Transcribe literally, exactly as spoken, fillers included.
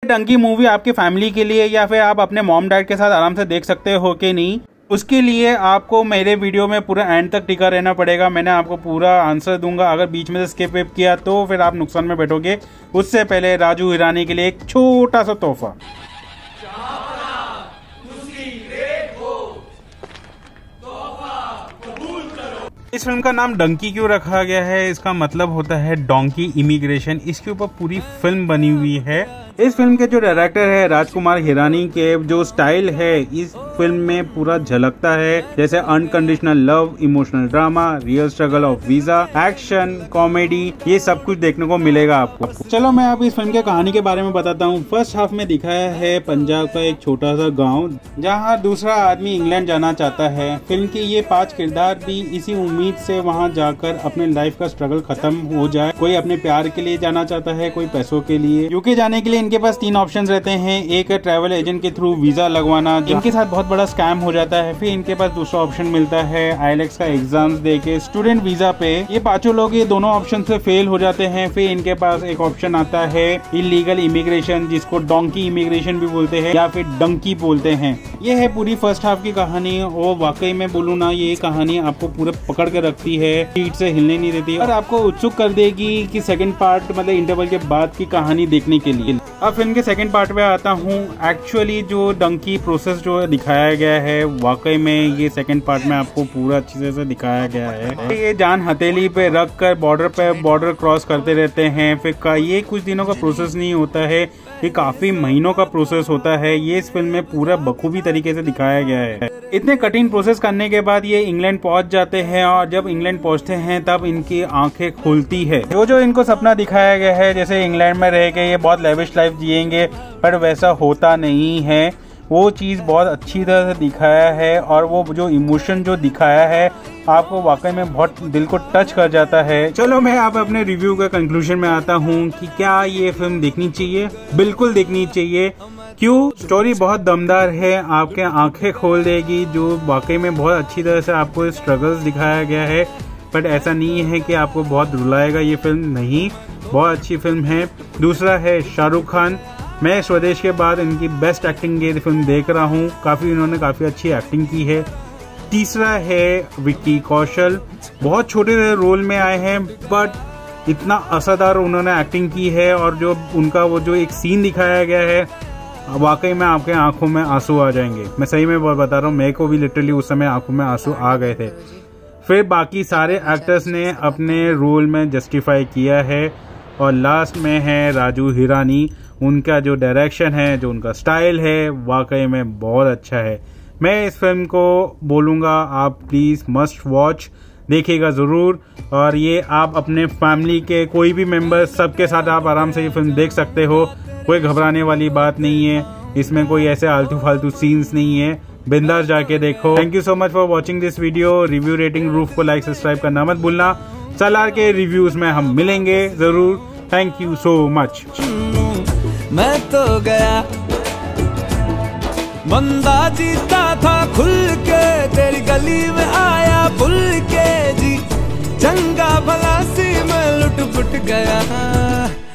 Dunki movie आपकी family के लिए या फिर आप अपने मॉम डैड के साथ आराम से देख सकते हो कि नहीं, उसके लिए आपको मेरे वीडियो में पूरा एंड तक टिका रहना पड़ेगा। मैंने आपको पूरा आंसर दूंगा। अगर बीच में से स्किप विप किया तो फिर आप नुकसान में बैठोगे। उससे पहले राजू हिरानी के लिए एक छोटा सा तोहफा। इस फिल्म का नाम डंकी क्यों रखा गया है? इसका मतलब होता है डोंकी इमिग्रेशन। इसके ऊपर पूरी फिल्म बनी हुई है। इस फिल्म के जो डायरेक्टर है राजकुमार हिरानी के जो स्टाइल है इस फिल्म में पूरा झलकता है, जैसे unconditional love, emotional drama, real struggle of visa, action, comedy, ये सब कुछ देखने को मिलेगा आपको। चलो मैं आप इस फिल्म के कहानी के बारे में बताता हूँ। फर्स्ट हाफ में दिखाया है पंजाब का एक छोटा सा गाँव जहाँ दूसरा आदमी इंग्लैंड जाना चाहता है। फिल्म के ये पांच किरदार भी इसी उम्मीद से वहाँ जाकर अपने लाइफ का स्ट्रगल खत्म हो जाए। कोई अपने प्यार के लिए जाना चाहता है, कोई पैसों के लिए। यूके जाने के लिए इनके पास तीन ऑप्शन रहते हैं। एक है ट्रैवल एजेंट के थ्रू वीजा लगवाना, इनके साथ बहुत बड़ा स्कैम हो जाता है। फिर इनके पास दूसरा ऑप्शन मिलता है आईएलटीएस का एग्जाम देके स्टूडेंट वीजा पे। ये पांचों लोग ये दोनों ऑप्शन से फेल हो जाते हैं। फिर इनके पास एक ऑप्शन आता है इलीगल इमिग्रेशन, जिसको डोंकी इमिग्रेशन भी बोलते हैं या फिर डंकी बोलते हैं। ये है पूरी फर्स्ट हाफ की कहानी। और वाकई में बोलूँ ना, ये कहानी आपको पूरे पकड़ के रखती है, सीट से हिलने नहीं देती और आपको उत्सुक कर देगी कि सेकंड पार्ट मतलब इंटरवल के बाद की कहानी देखने के लिए। अब फिल्म के सेकंड पार्ट में आता हूँ। एक्चुअली जो डंकी प्रोसेस जो दिखाया गया है वाकई में ये सेकंड पार्ट में आपको पूरा अच्छे से दिखाया गया है। ये जान हथेली पे रख कर बॉर्डर पे बॉर्डर क्रॉस करते रहते हैं। फिर का ये कुछ दिनों का प्रोसेस नहीं होता है, ये काफी महीनों का प्रोसेस होता है। ये इस फिल्म में पूरा बखूबी तरीके से दिखाया गया है। इतने कठिन प्रोसेस करने के बाद ये इंग्लैंड पहुंच जाते हैं और जब इंग्लैंड पहुंचते हैं तब इनकी आंखें खुलती है। जो जो इनको सपना दिखाया गया है जैसे इंग्लैंड में रह के ये बहुत लेविश लाइफ जिएंगे, पर वैसा होता नहीं है। वो चीज़ बहुत अच्छी तरह से दिखाया है और वो जो इमोशन जो दिखाया है आपको वाकई में बहुत दिल को टच कर जाता है। चलो मैं आप अपने रिव्यू के कंक्लूजन में आता हूँ कि क्या ये फिल्म देखनी चाहिए? बिल्कुल देखनी चाहिए। क्यों? स्टोरी बहुत दमदार है, आपके आंखें खोल देगी। जो वाकई में बहुत अच्छी तरह से आपको स्ट्रगल्स दिखाया गया है, बट ऐसा नहीं है कि आपको बहुत रुलाएगा ये फिल्म, नहीं, बहुत अच्छी फिल्म है। दूसरा है शाहरुख खान। मैं स्वदेश के बाद इनकी बेस्ट एक्टिंग ये फिल्म देख रहा हूँ। काफ़ी इन्होंने काफ़ी अच्छी एक्टिंग की है। तीसरा है विक्की कौशल। बहुत छोटे रोल में आए हैं बट इतना असरदार उन्होंने एक्टिंग की है और जो उनका वो जो एक सीन दिखाया गया है वाकई में आपके आंखों में आंसू आ जाएंगे। मैं सही में बहुत बता रहा हूँ, मेरे को भी लिटरली उस समय आंखों में आंसू आ गए थे। फिर बाकी सारे एक्टर्स ने अपने रोल में जस्टिफाई किया है। और लास्ट में है राजू हिरानी। उनका जो डायरेक्शन है, जो उनका स्टाइल है वाकई में बहुत अच्छा है। मैं इस फिल्म को बोलूँगा आप प्लीज़ मस्ट वॉच, देखिएगा ज़रूर। और ये आप अपने फैमिली के कोई भी मेंबर सबके साथ आप आराम से ये फिल्म देख सकते हो। कोई घबराने वाली बात नहीं है, इसमें कोई ऐसे आलतू फालतू सीन्स नहीं है। बिंदास जाके देखो। Thank you so much for watching this video. Review rating roof को लाइक सब्सक्राइब करना मत भूलना। सलार के रिव्यूज में हम मिलेंगे जरूर। Thank you so much. मैं तो गया बंदा जीता था खुल के, तेरी गली में आया भूल के जी, चंगा भला सी मैं लुट पुट गया।